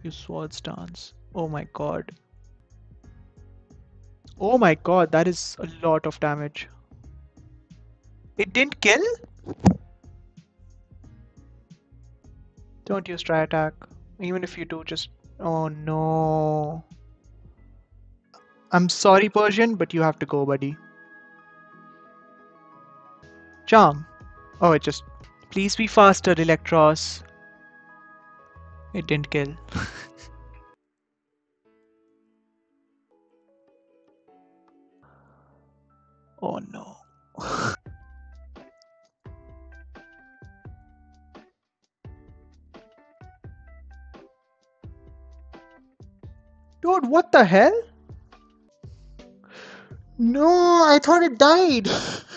Your sword stance. Oh my god. Oh my god, that is a lot of damage. It didn't kill? Don't use try attack. Even if you do, just. Oh no. I'm sorry, Persian, but you have to go, buddy. Charm. Oh, it just. Please be faster, Electros. It didn't kill. Oh no. Dude, what the hell? No, I thought it died.